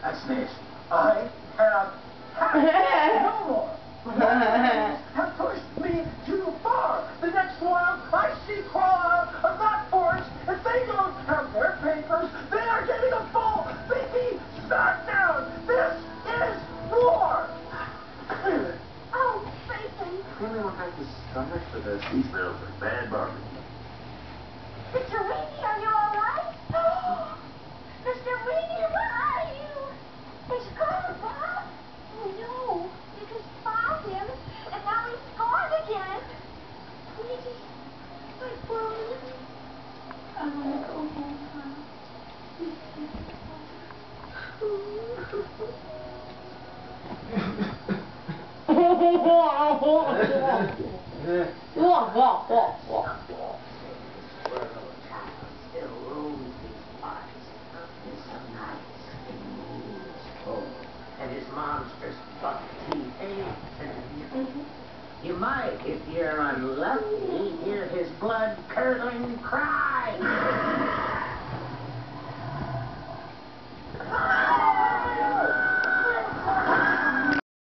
That's nasty. I have had no more. Have pushed me too far. The next while I see crawl out of that forest, if they don't have their papers, they are getting a full beefy smackdown. This is war. Oh, Satan. Really don't have the stomach for this. He smells like bad barbecue. Mr. Weenie, are you all right? Mr. Weenie, where are you? He's gone, Bob. Oh, no. We just found him, and now he's gone again. Weenie, my brother. I want to go home, huh? Still roams these parts. There's some nights when he moves cold, and his monstrous buck teeth ache. You might, if you're unlucky, hear his blood-curdling cry.